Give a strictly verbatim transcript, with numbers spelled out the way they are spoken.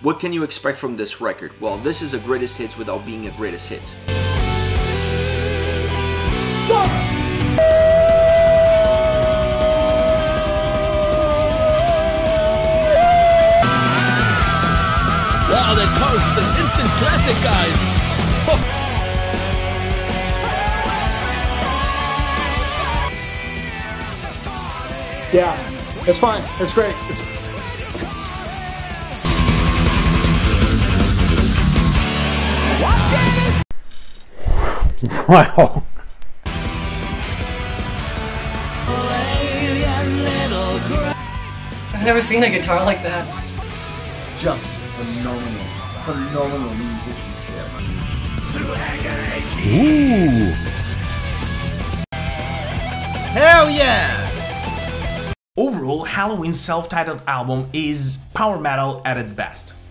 What can you expect from this record? Well, this is a greatest hits without being a greatest hits. Wow, that Toast's an instant classic, guys! Oh. Yeah, it's fine. It's great. It's Wow. I've never seen a guitar like that. Just phenomenal, phenomenal musicianship. Ooh. Hell yeah! Overall, Helloween's self-titled album is power metal at its best.